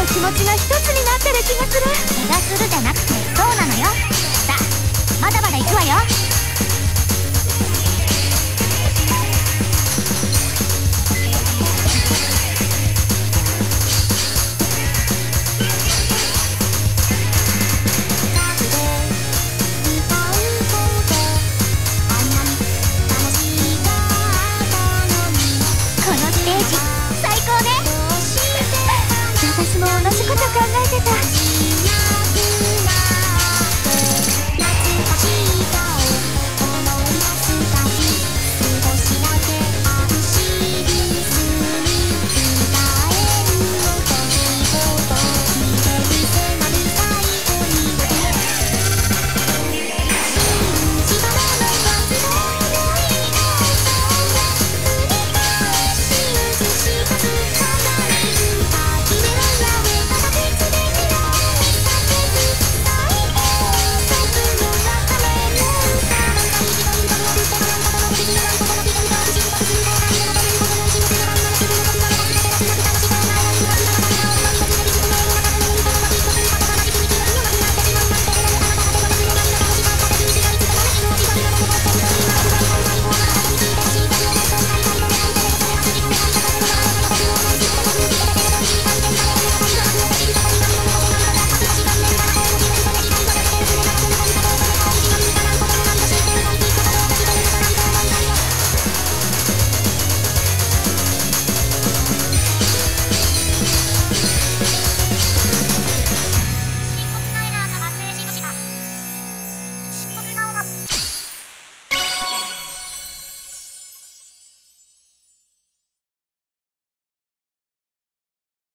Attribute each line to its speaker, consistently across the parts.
Speaker 1: 気持ちが一つになってる気がする。気がするじゃなくてそうなのよ。さあまだまだ行くわよ。このステージ最高ね。私も同じこと考えてた。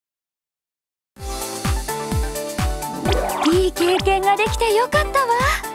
Speaker 1: いい経験ができてよかったわ。